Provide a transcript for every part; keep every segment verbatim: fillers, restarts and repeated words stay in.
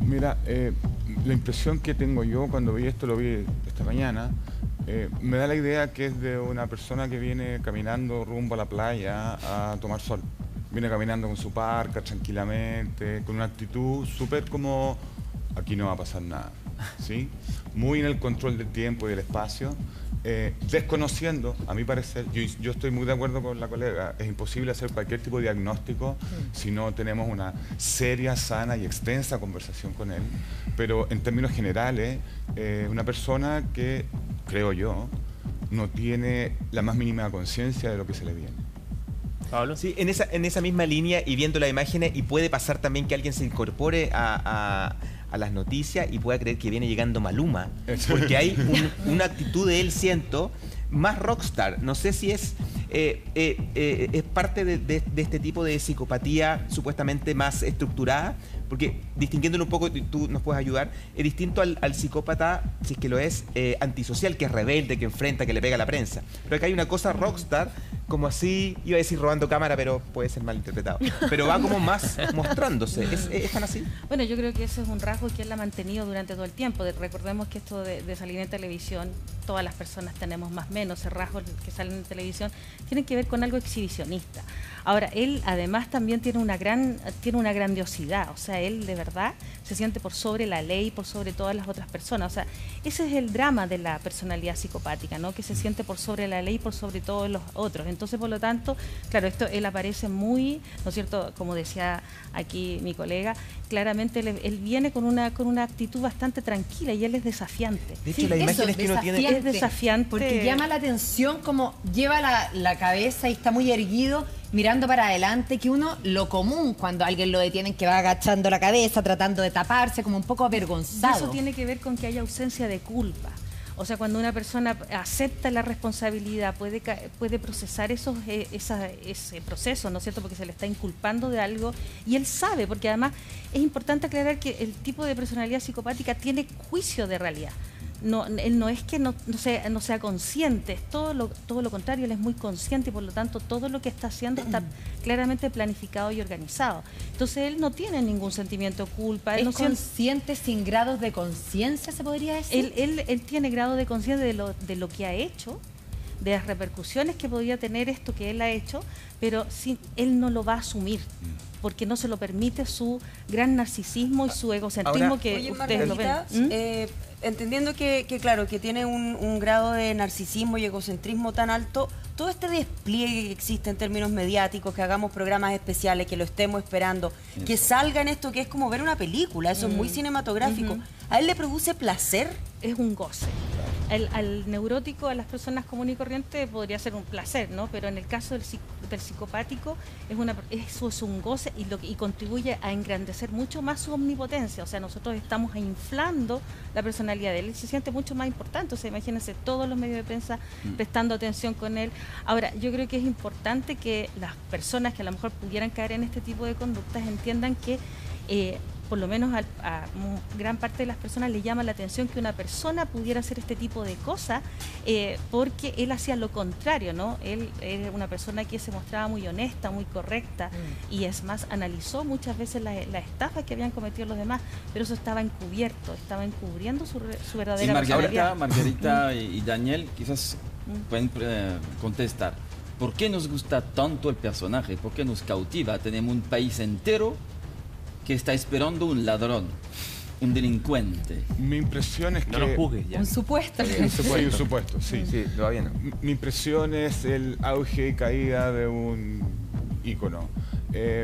Mira, eh, la impresión que tengo yo cuando vi esto, lo vi esta mañana, eh, me da la idea que es de una persona que viene caminando rumbo a la playa a tomar sol. Viene caminando con su parca tranquilamente, con una actitud súper como, aquí no va a pasar nada, ¿sí? Muy en el control del tiempo y del espacio. Eh, desconociendo, a mi parecer, yo, yo estoy muy de acuerdo con la colega, es imposible hacer cualquier tipo de diagnóstico mm. si no tenemos una seria, sana y extensa conversación con él, pero en términos generales, eh, una persona que, creo yo, no tiene la más mínima conciencia de lo que se le viene. Pablo. Sí, en esa, en esa misma línea y viendo las imágenes, y puede pasar también que alguien se incorpore a, a, a las noticias y pueda creer que viene llegando Maluma, porque hay un, una actitud de él, siento, más rockstar. No sé si es, eh, eh, eh, es parte de, de, de este tipo de psicopatía supuestamente más estructurada, porque distinguiéndolo un poco, tú nos puedes ayudar, es distinto al, al psicópata, si es que lo es, eh, antisocial, que es rebelde, que enfrenta, que le pega a la prensa. Pero acá hay una cosa rockstar, como así, iba a decir robando cámara, pero puede ser mal interpretado. Pero va como más mostrándose. ¿Es, es tan así? Bueno, yo creo que ese es un rasgo que él ha mantenido durante todo el tiempo. De, recordemos que esto de, de salir en televisión, todas las personas tenemos más o menos, ese rasgo que salen en televisión, tienen que ver con algo exhibicionista. Ahora, él además también tiene una gran, tiene una grandiosidad, o sea, él de verdad se siente por sobre la ley, por sobre todas las otras personas. O sea, ese es el drama de la personalidad psicopática, ¿no? Que se siente por sobre la ley, por sobre todos los otros. Entonces, por lo tanto, claro, esto él aparece muy, ¿no es cierto? Como decía aquí mi colega, claramente él, él viene con una con una actitud bastante tranquila y él es desafiante. De hecho, sí, la imagen es que uno tiene... Es desafiante. Porque llama la atención como lleva la, la cabeza y está muy erguido, mirando para adelante, que uno, lo común cuando alguien lo detienen, que va agachando la cabeza, tratando de taparse, como un poco avergonzado. Y eso tiene que ver con que hay ausencia de culpa. O sea, cuando una persona acepta la responsabilidad, puede, puede procesar esos, esa, ese proceso, ¿no es cierto? Porque se le está inculpando de algo y él sabe, porque además es importante aclarar que el tipo de personalidad psicopática tiene juicio de realidad. No, él no es que no, no, sea, no sea consciente, es todo lo, todo lo contrario, él es muy consciente y por lo tanto todo lo que está haciendo está claramente planificado y organizado. Entonces él no tiene ningún sentimiento de culpa. ¿Es él no consciente sin grados de conciencia, se podría decir? Él, él, él tiene grado de conciencia de lo, de lo que ha hecho, de las repercusiones que podría tener esto que él ha hecho, pero sin, él no lo va a asumir, porque no se lo permite su gran narcisismo y su egocentrismo. Ahora, que oye, ustedes lo ven. ¿Mm? Eh, entendiendo que, que, claro, que tiene un, un grado de narcisismo y egocentrismo tan alto, todo este despliegue que existe en términos mediáticos, que hagamos programas especiales, que lo estemos esperando, eso, que salga en esto, que es como ver una película, eso mm. es muy cinematográfico. Uh-huh. ¿A él le produce placer? Es un goce. Al, al neurótico, a las personas comunes y corrientes podría ser un placer, ¿no? Pero en el caso del, del psicopático, es una, eso es un goce y, lo, y contribuye a engrandecer mucho más su omnipotencia. O sea, nosotros estamos inflando la personalidad de él y se siente mucho más importante. O sea, imagínense todos los medios de prensa mm. prestando atención con él. Ahora, yo creo que es importante que las personas que a lo mejor pudieran caer en este tipo de conductas entiendan que eh, por lo menos a, a gran parte de las personas le llama la atención que una persona pudiera hacer este tipo de cosas, eh, porque él hacía lo contrario, ¿no? Él era una persona que se mostraba muy honesta, muy correcta, mm. y es más, analizó muchas veces las la estafas que habían cometido los demás, pero eso estaba encubierto, estaba encubriendo su, su verdadera sí, Margarita, personalidad. Margarita y, y Daniel quizás mm. pueden eh, contestar. ¿Por qué nos gusta tanto el personaje? ¿Por qué nos cautiva? Tenemos un país entero que está esperando un ladrón, un delincuente. Mi impresión es que... No lo juzgues ya. Un supuesto. Sí, un supuesto, sí, un supuesto, sí. Sí, lo va bien. Mi, mi impresión es el auge y caída de un ícono. Eh,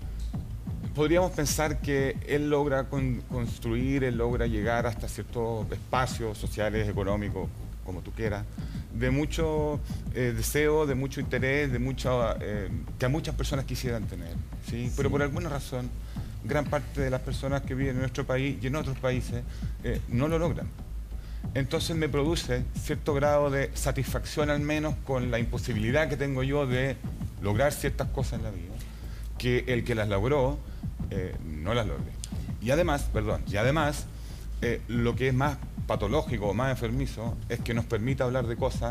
podríamos pensar que él logra con, construir, él logra llegar hasta ciertos espacios sociales, económicos, como tú quieras, de mucho eh, deseo, de mucho interés, de mucha, eh, que a muchas personas quisieran tener, ¿sí? Sí. Pero por alguna razón, gran parte de las personas que viven en nuestro país y en otros países eh, no lo logran. Entonces me produce cierto grado de satisfacción, al menos con la imposibilidad que tengo yo de lograr ciertas cosas en la vida, que el que las logró eh, no las logre. Y además, perdón, y además, eh, lo que es más patológico o más enfermizo es que nos permita hablar de cosas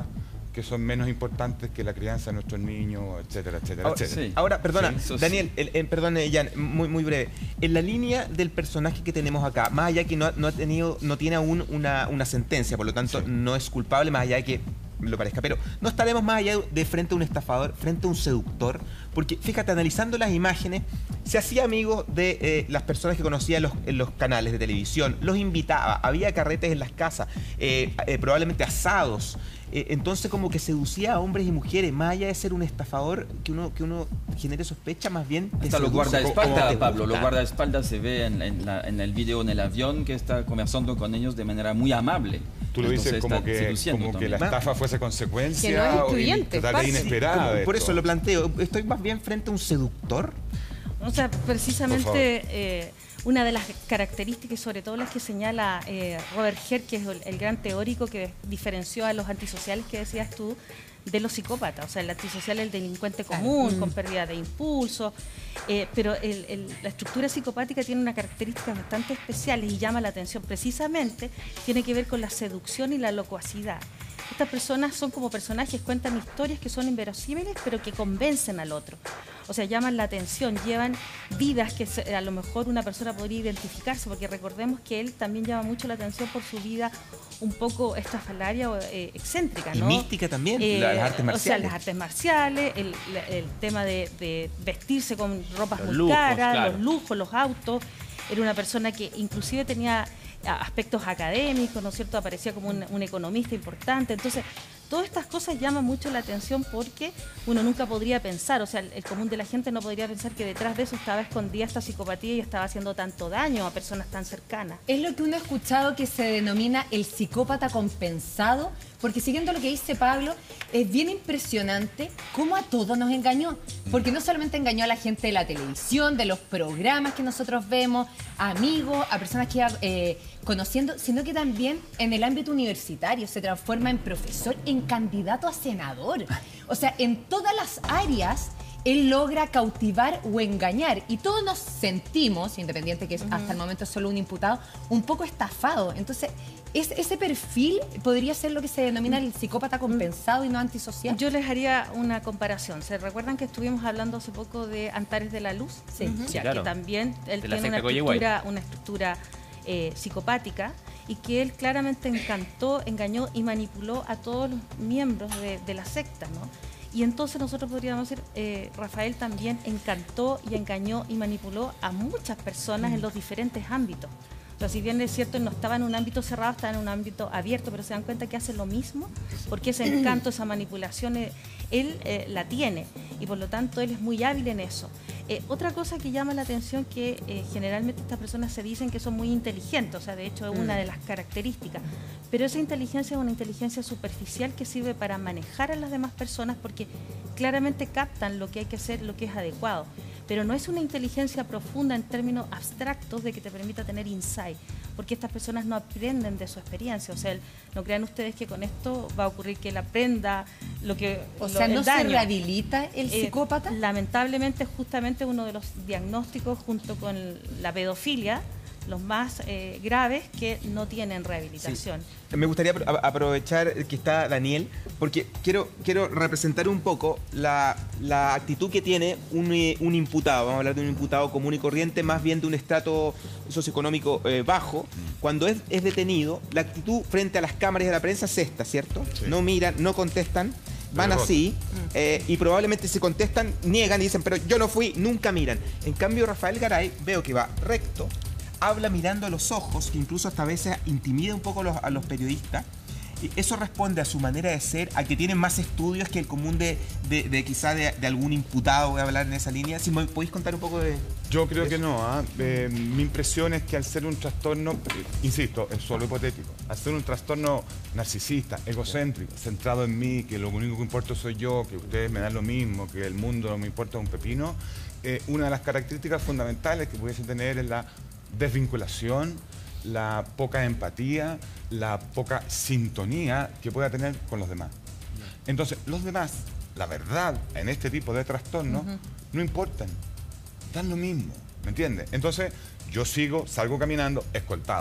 que son menos importantes que la crianza de nuestros niños, etcétera, etcétera, Ahora, etcétera. sí. Ahora, perdona, Sí, Daniel, el, el, perdón, eh, Jan, muy, muy breve. En la línea del personaje que tenemos acá, más allá que no, ha- no ha tenido, no tiene aún una, una sentencia, por lo tanto Sí. no es culpable, más allá de que lo parezca, pero no estaremos más allá de frente a un estafador, frente a un seductor, porque fíjate, analizando las imágenes, se hacía amigo de eh, las personas que conocía en los, en los canales de televisión, los invitaba, había carretes en las casas, eh, eh, probablemente asados. Eh, entonces como que seducía a hombres y mujeres, más allá de ser un estafador, que uno, que uno genere sospecha, más bien te Hasta los seduce. guardaespaldas, Te Pablo, los gusta. guardaespaldas se ve en, en la- en el video en el avión que está conversando con ellos de manera muy amable. Tú lo dices Entonces como está que, seduciendo como que también. la estafa fuese consecuencia Que no es o excluyente, total fácil. inesperada. Como- de por esto. eso lo planteo, estoy más bien frente a un seductor. O sea, Por precisamente favor. eh, una de las características, sobre todo las que señala eh, Robert Herr, que es el, el gran teórico que diferenció a los antisociales que decías tú, de los psicópatas. O sea, el antisocial es el delincuente común, con pérdida de impulso, eh, pero el- el- la estructura psicopática tiene unas características bastante especiales y llama la atención. Precisamente tiene que ver con la seducción y la locuacidad. Estas personas son como personajes, cuentan historias que son inverosímiles, pero que convencen al otro. O sea, llaman la atención, llevan vidas que se- a lo mejor una persona podría identificarse, porque recordemos que él también llama mucho la atención por su vida un poco estrafalaria o eh, excéntrica, Y ¿no? mística también, la- las artes O sea, marciales. las artes marciales, el, la- el tema de, de vestirse con ropas Los muy lujos, caras, claro. los lujos, los autos. Era una persona que inclusive tenía a- aspectos académicos, ¿no es cierto? Aparecía como un, un economista importante. Entonces, todas estas cosas llaman mucho la atención porque uno nunca podría pensar, o sea, el, el común de la gente no podría pensar que detrás de eso estaba escondida esta psicopatía y estaba haciendo tanto daño a personas tan cercanas. Es lo que uno ha escuchado que se denomina el psicópata compensado, porque siguiendo lo que dice Pablo, es bien impresionante cómo a todos nos engañó. Porque no solamente engañó a la gente de la televisión, de los programas que nosotros vemos, a amigos, a personas que iba eh, conociendo, sino que también en el ámbito universitario se transforma en profesor, en candidato a senador. O sea, en todas las áreas él logra cautivar o engañar. Y todos nos sentimos, independiente que es, hasta el momento es solo un imputado, un poco estafados. Entonces, es, ese perfil podría ser lo que se denomina el psicópata compensado y no antisocial. Yo les haría una comparación. ¿Se recuerdan que estuvimos hablando hace poco de Antares de la Luz? Sí. Ujú. Sí, Ya, claro. que también él De la tiene una secta Coyihuay. estructura, una estructura eh, psicopática y que él claramente encantó, engañó y manipuló a todos los miembros de, de la secta, ¿no? Y entonces nosotros podríamos decir, eh, Rafael también encantó y engañó y manipuló a muchas personas en los diferentes ámbitos. O sea, si bien es cierto, no estaba en un ámbito cerrado, estaba en un ámbito abierto, pero se dan cuenta que hace lo mismo, porque ese encanto, esa manipulación, eh, él eh, la tiene y por lo tanto él es muy hábil en eso. Eh, otra cosa que llama la atención que eh, generalmente estas personas se dicen que son muy inteligentes, o sea, de hecho es una de las características, pero esa inteligencia es una inteligencia superficial que sirve para manejar a las demás personas porque claramente captan lo que hay que hacer, lo que es adecuado. Pero no es una inteligencia profunda en términos abstractos de que te permita tener insight, porque estas personas no aprenden de su experiencia. O sea, el- no crean ustedes que con esto va a ocurrir que él aprenda lo que O lo- sea, el ¿no se daño. rehabilita el Eh, psicópata? Lamentablemente, justamente uno de los diagnósticos junto con la pedofilia, los más eh, graves, que no tienen rehabilitación. Me gustaría apro- a- aprovechar que está Daniel, porque quiero, quiero representar un poco la, la actitud que tiene un, eh, un imputado. Vamos a hablar de un imputado común y corriente, más bien de un estrato socioeconómico eh, bajo. Cuando es, es detenido, la actitud frente a las cámaras de la prensa es esta, ¿cierto? Sí. No miran, no contestan, van Derrota. así, eh, y probablemente si contestan, niegan y dicen, pero yo no fui, nunca miran. En cambio, Rafael Garay veo que va recto, habla mirando a los ojos, que incluso hasta a veces intimida un poco a los, a los periodistas. Y eso responde a su manera de ser, a que tienen más estudios que el común de, de, de quizá de, de algún imputado, voy a hablar en esa línea. Si me podéis contar un poco de... Yo creo que no. ¿ah? Eh, mi impresión es que al ser un trastorno, eh, insisto, es solo hipotético, al ser un trastorno narcisista, egocéntrico, centrado en mí, que lo único que importa soy yo, que ustedes me dan lo mismo, que el mundo no me importa un pepino, eh, una de las características fundamentales que pudiese tener es la desvinculación, la poca empatía, la poca sintonía que pueda tener con los demás. Entonces, los demás, la verdad, en este tipo de trastornos, no importan, dan lo mismo, ¿me entiendes? Entonces, yo sigo, salgo caminando, escoltado.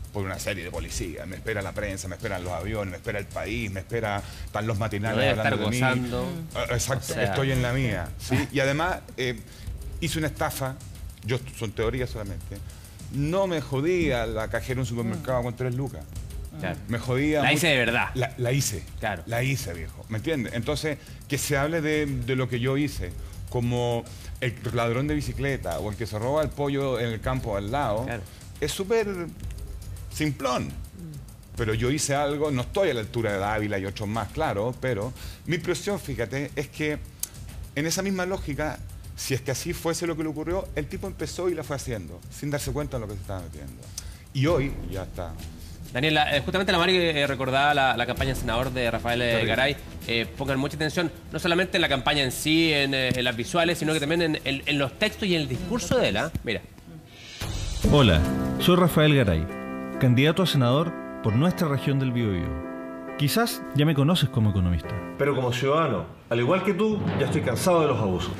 por una serie de policías, me espera la prensa, me esperan los aviones, me espera el país, me espera, están los matinales no hablando estar de gozando. mí. Ah, exacto, O sea. estoy en la mía. ¿sí? Y además eh, hice una estafa, yo son teorías solamente, no me jodía la cajera de un supermercado con tres lucas. Claro. Me jodía. La hice mucho. de verdad. La, la hice. Claro. La hice, viejo. ¿Me entiendes? Entonces, que se hable de, de lo que yo hice, como el ladrón de bicicleta o el que se roba el pollo en el campo al lado, Claro. es súper simplón. Pero yo hice algo, no estoy a la altura de Dávila y otros más, claro, pero mi impresión, fíjate, es que en esa misma lógica, si es que así fuese lo que le ocurrió, el tipo empezó y la fue haciendo, sin darse cuenta de lo que se estaba metiendo. Y hoy ya está. Daniel, la- eh, justamente la Mari eh, recordaba la, la campaña senador de Rafael eh, Terrible. Garay. Eh, pongan mucha atención, no solamente en la campaña en sí, en, eh, en las visuales, sino que también en, en- en los textos y en el discurso de él. ¿ah? Mira. Hola, soy Rafael Garay, candidato a senador por nuestra región del Biobío. Quizás ya me conoces como economista. Pero como ciudadano, al igual que tú, ya estoy cansado de los abusos.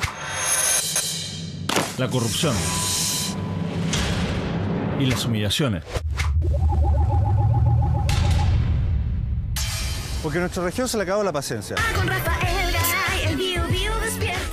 La corrupción y las humillaciones. Porque a nuestra región se le acabó la paciencia. Con Rafael Garay, el Bio Bio despierta.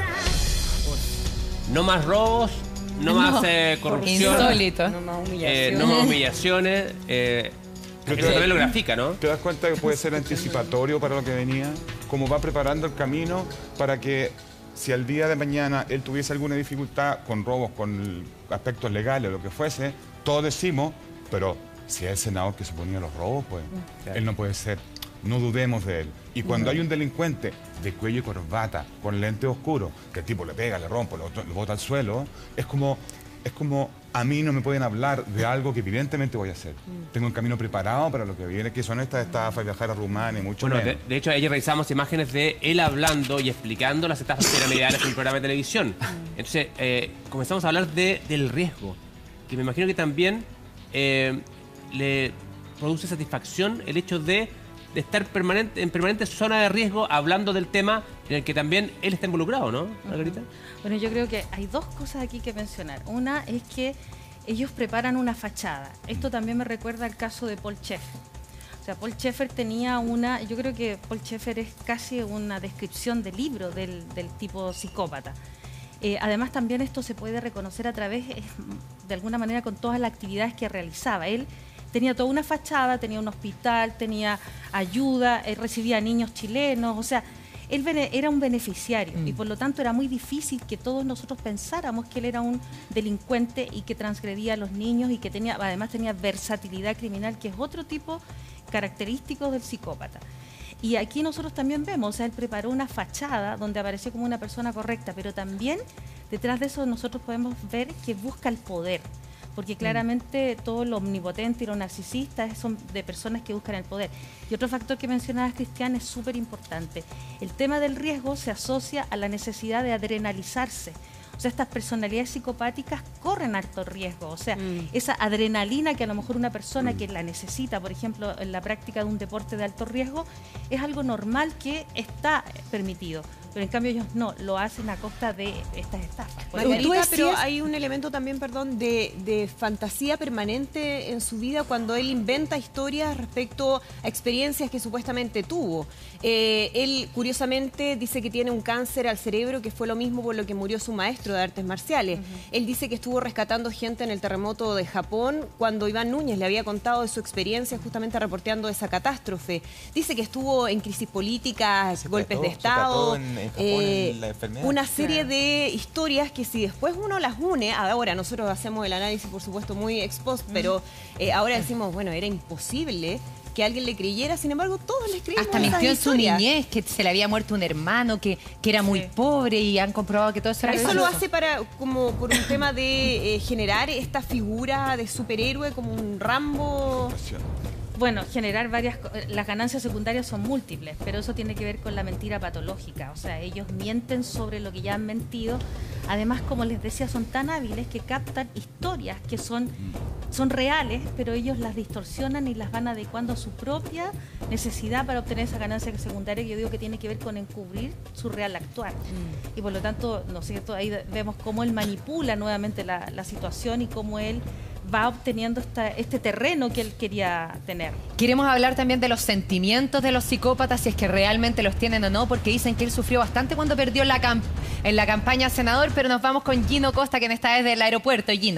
No más robos, no, más eh, corrupción, Insólito. No más eh, humillación. no más humillaciones. Eh, Pero eso te- también lo grafica, ¿no? ¿Te das cuenta que puede ser anticipatorio para lo que venía? Como va preparando el camino para que si al día de mañana él tuviese alguna dificultad con robos, con aspectos legales o lo que fuese, todos decimos, pero si es el senador que se ponía los robos, pues Claro. él no puede ser. No dudemos de él. Y cuando hay un delincuente de cuello y corbata, con lentes oscuros, que el tipo le pega, le rompe, lo, lo bota al suelo, es como, es como a mí no me pueden hablar de algo que evidentemente voy a hacer. Tengo un camino preparado para lo que viene, que son estas estafas, viajar a Rumania y mucho Bueno, de, menos. de hecho, ayer revisamos imágenes de él hablando y explicando las estafas piramidales en un programa de televisión. Entonces, eh, comenzamos a hablar de, del riesgo, que me imagino que también eh, le produce satisfacción el hecho de, de estar permanente, en permanente zona de riesgo hablando del tema en el que también él está involucrado, ¿no, Margarita? Bueno, yo creo que hay dos cosas aquí que mencionar. Una es que ellos preparan una fachada. Esto también me recuerda al caso de Paul Schaeffer. O sea, Paul Schaeffer tenía una... Yo creo que Paul Schaeffer es casi una descripción de libro del, del tipo psicópata. Eh, además, también esto se puede reconocer a través, eh, de alguna manera, con todas las actividades que realizaba. Él tenía toda una fachada, tenía un hospital, tenía ayuda, eh, recibía niños chilenos, o sea... Él bene- era un beneficiario Mm. y por lo tanto era muy difícil que todos nosotros pensáramos que él era un delincuente y que transgredía a los niños y que tenía, además tenía versatilidad criminal, que es otro tipo característico del psicópata. Y aquí nosotros también vemos, o sea, él preparó una fachada donde apareció como una persona correcta, pero también detrás de eso nosotros podemos ver que busca el poder. Porque claramente todo lo omnipotente y lo narcisista son de personas que buscan el poder. Y otro factor que mencionabas, Cristian, es súper importante. El tema del riesgo se asocia a la necesidad de adrenalizarse. O sea, estas personalidades psicopáticas corren alto riesgo. O sea, Mm. esa adrenalina que a lo mejor una persona que la necesita, por ejemplo, en la práctica de un deporte de alto riesgo, es algo normal que está permitido. Pero en cambio ellos no, lo hacen a costa de estas estafas. Por Tú ejemplo. Margarita, pero decías- hay un elemento también, perdón, de, de fantasía permanente en su vida cuando él inventa historias respecto a experiencias que supuestamente tuvo. Eh, él, curiosamente, dice que tiene un cáncer al cerebro que fue lo mismo por lo que murió su maestro de artes marciales. Él dice que estuvo rescatando gente en el terremoto de Japón cuando Iván Núñez le había contado de su experiencia justamente reporteando esa catástrofe. Dice que estuvo en crisis políticas, Se golpes trató- de se trató Estado. en- en Japón eh, en la enfermedad. una serie Claro. de historias que si después uno las une, ahora nosotros hacemos el análisis por supuesto muy ex post, pero eh, ahora decimos, bueno, era imposible que alguien le creyera, sin embargo todos le creímos Hasta esas mintió en su historias. niñez, que se le había muerto un hermano, que, que era muy Sí. pobre y han comprobado que todo eso era Eso falso. lo hace para como por un tema de eh, generar esta figura de superhéroe como un Rambo. Bueno, generar varias... co- Las ganancias secundarias son múltiples, pero eso tiene que ver con la mentira patológica. O sea, ellos mienten sobre lo que ya han mentido. Además, como les decía, son tan hábiles que captan historias que son son reales, pero ellos las distorsionan y las van adecuando a su propia necesidad para obtener esa ganancia secundaria que yo digo que tiene que ver con encubrir su real actuar. Mm. Y por lo tanto, ¿no es cierto? Ahí vemos cómo él manipula nuevamente la, la situación y cómo él va obteniendo esta, este terreno que él quería tener. Queremos hablar también de los sentimientos de los psicópatas, si es que realmente los tienen o no, porque dicen que él sufrió bastante cuando perdió la en la campaña senador, pero nos vamos con Gino Costa, quien está desde el aeropuerto. Gino.